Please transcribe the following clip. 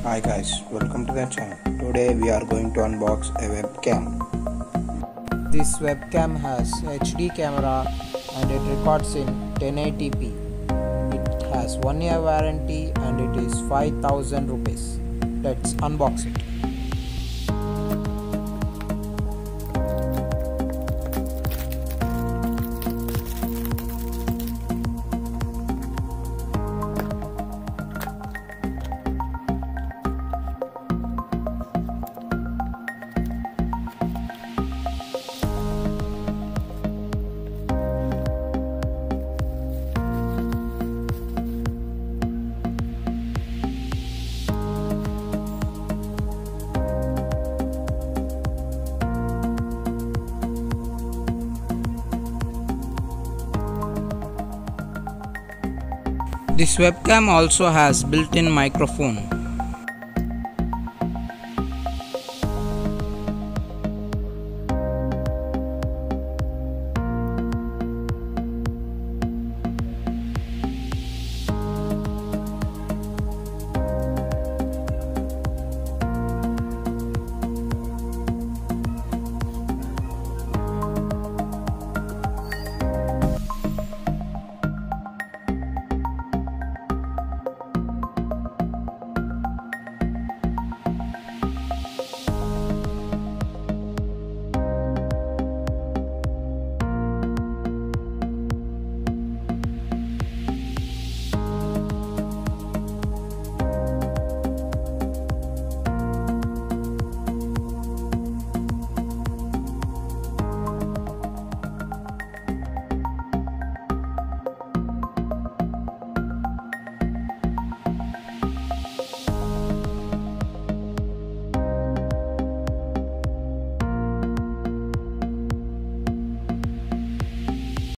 Hi guys, welcome to the channel. Today we are going to unbox a webcam. This webcam has HD camera and it records in 1080p. It has 1 year warranty and it is 5000 rupees. Let's unbox it. This webcam also has built-in microphone.